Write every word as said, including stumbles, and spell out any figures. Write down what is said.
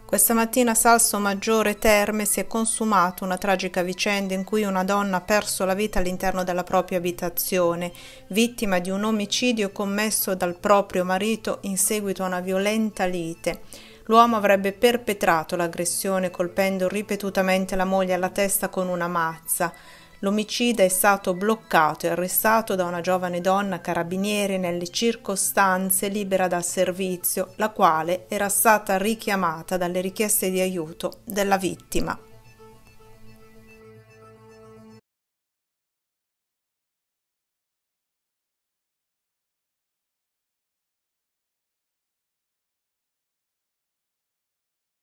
Questa mattina a Salso Maggiore Terme si è consumata una tragica vicenda in cui una donna ha perso la vita all'interno della propria abitazione, vittima di un omicidio commesso dal proprio marito in seguito a una violenta lite. L'uomo avrebbe perpetrato l'aggressione colpendo ripetutamente la moglie alla testa con una mazza. L'omicida è stato bloccato e arrestato da una giovane donna carabiniere nelle circostanze libera dal servizio, la quale era stata richiamata dalle richieste di aiuto della vittima.